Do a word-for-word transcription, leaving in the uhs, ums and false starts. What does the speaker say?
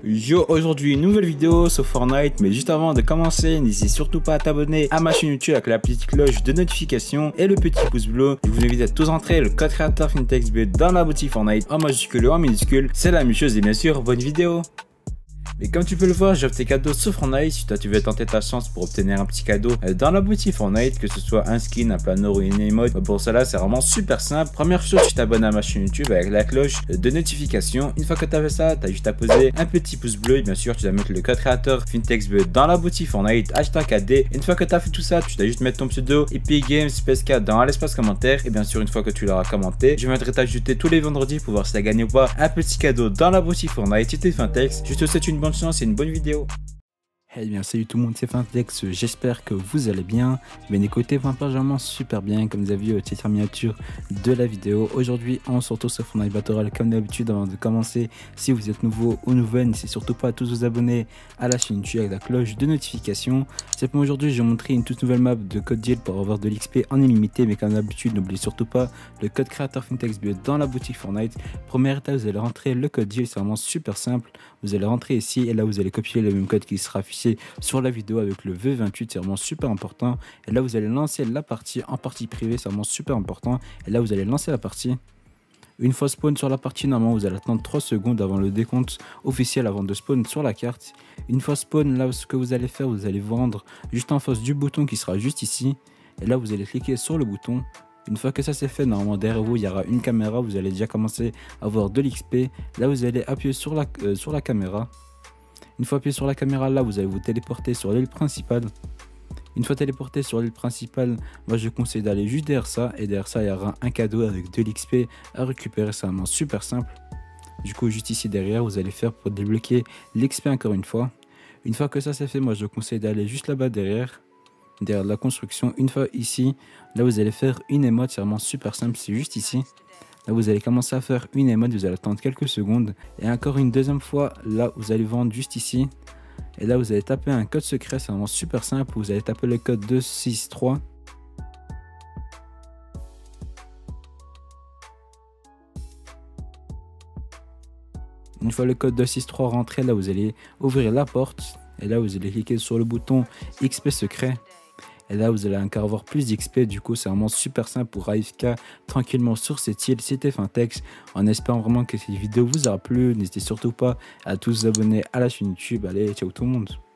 Yo, aujourd'hui une nouvelle vidéo sur Fortnite, mais juste avant de commencer, n'hésitez surtout pas à t'abonner à ma chaîne YouTube avec la petite cloche de notification et le petit pouce bleu. Je vous invite à tous entrer le code créateur FinTechsB dans la boutique Fortnite en majuscule ou en minuscule, c'est la même chose et bien sûr, bonne vidéo. Et comme tu peux le voir, j'offre tes cadeaux sur Fortnite. Si toi tu veux tenter ta chance pour obtenir un petit cadeau dans la boutique Fortnite, que ce soit un skin, un planeur ou une emote, pour cela c'est vraiment super simple. Première chose, tu t'abonnes à ma chaîne YouTube avec la cloche de notification. Une fois que tu as fait ça, tu as juste à poser un petit pouce bleu et bien sûr tu dois mettre le code créateur FinTechsB dans la boutique Fortnite, hashtag A D. Une fois que tu as fait tout ça, tu dois juste mettre ton pseudo Epic Games P S K dans l'espace commentaire. Et bien sûr, une fois que tu l'auras commenté, je viendrai t'ajouter tous les vendredis pour voir si tu as gagné ou pas un petit cadeau dans la boutique Fortnite. C'était FinTechs, je te souhaite une bonne chance et une bonne vidéo. Eh bien salut tout le monde, c'est FinTechs, j'espère que vous allez bien. Bien écoutez, pas vraiment super bien, comme vous avez vu au titre miniature de la vidéo. Aujourd'hui on se retrouve sur Fortnite Battle Royale comme d'habitude. Avant de commencer, si vous êtes nouveau ou nouvelle, n'hésitez surtout pas à tous vous abonner à la chaîne YouTube avec la cloche de notification. C'est pour aujourd'hui, je vais vous montrer une toute nouvelle map de code deal pour avoir de l'X P en illimité. Mais comme d'habitude, n'oubliez surtout pas le code créateur FinTechsB dans la boutique Fortnite. Première étape, vous allez rentrer le code deal, c'est vraiment super simple. Vous allez rentrer ici et là vous allez copier le même code qui sera affiché sur la vidéo avec le V vingt-huit, c'est vraiment super important. Et là vous allez lancer la partie en partie privée, c'est vraiment super important. Et là vous allez lancer la partie. Une fois spawn sur la partie, normalement vous allez attendre trois secondes avant le décompte officiel avant de spawn sur la carte. Une fois spawn, là ce que vous allez faire, vous allez vendre juste en face du bouton qui sera juste ici. Et là vous allez cliquer sur le bouton. Une fois que ça c'est fait, normalement derrière vous il y aura une caméra, vous allez déjà commencer à avoir de l'X P. Là vous allez appuyer sur la, euh, sur la caméra. Une fois appuyé sur la caméra, là vous allez vous téléporter sur l'île principale. Une fois téléporté sur l'île principale, moi je conseille d'aller juste derrière ça. Et derrière ça il y aura un cadeau avec de l'X P à récupérer, c'est vraiment super simple. Du coup juste ici derrière vous allez faire pour débloquer l'X P encore une fois. Une fois que ça c'est fait, moi je conseille d'aller juste là-bas derrière. Derrière la construction, une fois ici, là vous allez faire une émote, c'est vraiment super simple, c'est juste ici. Là vous allez commencer à faire une émote, vous allez attendre quelques secondes. Et encore une deuxième fois, là vous allez vendre juste ici. Et là vous allez taper un code secret, c'est vraiment super simple, vous allez taper le code deux six trois. Une fois le code deux six trois rentré, là vous allez ouvrir la porte. Et là vous allez cliquer sur le bouton X P secret. Et là vous allez encore avoir plus d'X P, du coup c'est vraiment super simple pour A F K tranquillement sur cette île. C'était FinTechs, en espérant vraiment que cette vidéo vous aura plu. N'hésitez surtout pas à tous vous abonner à la chaîne YouTube. Allez, ciao tout le monde.